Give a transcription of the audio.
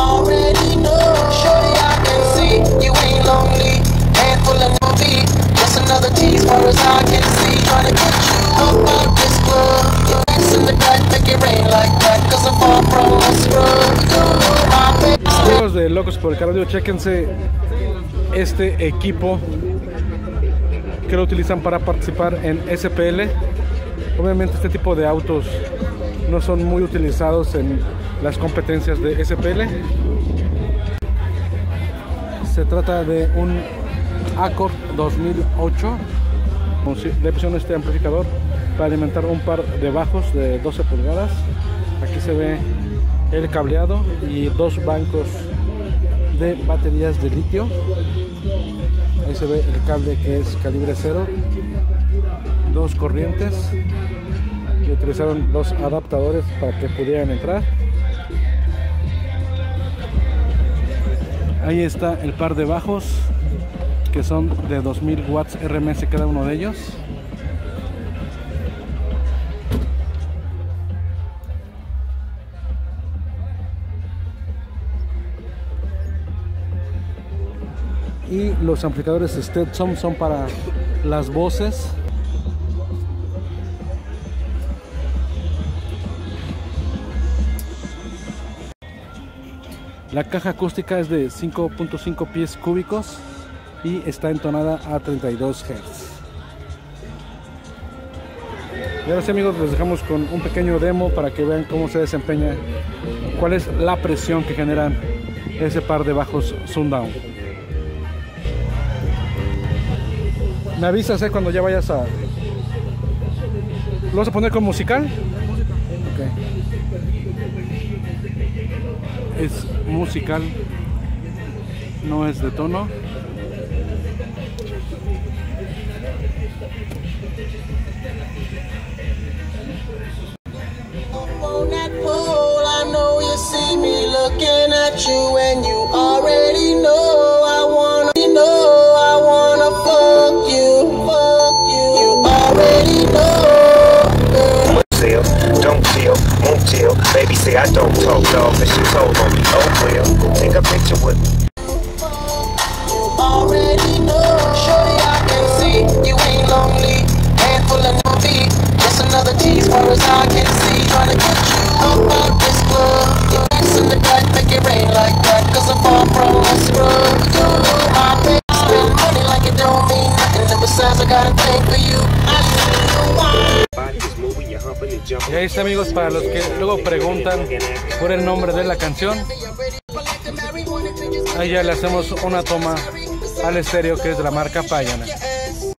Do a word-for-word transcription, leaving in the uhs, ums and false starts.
already know. Shorty, I can see you ain't lonely. Handful of no beat, just another tease far as I can see. Trying to get you up out this club. Your ex in the back, make it rain like that. Cause I'm far from a scrub. You know my face. Amigos de Locos por el Cardio, chéquense este equipo que lo utilizan para participar en S P L. Obviamente este tipo de autos no son muy utilizados en las competencias de S P L. Se trata de un Accord dos mil ocho. Le pusieron este amplificador para alimentar un par de bajos de doce pulgadas. Aquí se ve el cableado y dos bancos de baterías de litio. Ahí se ve el cable que es calibre cero, dos corrientes, y utilizaron dos adaptadores para que pudieran entrar. Ahí está el par de bajos que son de dos mil watts R M S cada uno de ellos. Y los amplificadores Stetson son para las voces. La caja acústica es de cinco punto cinco pies cúbicos y está entonada a treinta y dos hertz. Y ahora sí, amigos, les dejamos con un pequeño demo para que vean cómo se desempeña, cuál es la presión que generan ese par de bajos Sundown. Me avisas eh, cuando ya vayas a... ¿Lo vas a poner con musical? Okay. Es musical, no es de tono. On that pole, I know you see me looking at you, and you already know I wanna know, I wanna fuck you, fuck you. You already know. Sales, don't chill, won't chill. Baby say I don't talk, dog, but she told on me. Oh well, take a picture with me. You already know. Shorty, I can see you ain't lonely. Handful of no beat, just another tease far as I can see. Trying to get you up out this club. Your ex in the back, make it rain like that. Cause I'm far from a scrub. You know my face, spend money like it don't mean nothing. And besides, I got a thing for you. I see you wine. Y ahí está, amigos, para los que luego preguntan por el nombre de la canción. Ahí ya le hacemos una toma al estéreo, que es de la marca Pioneer.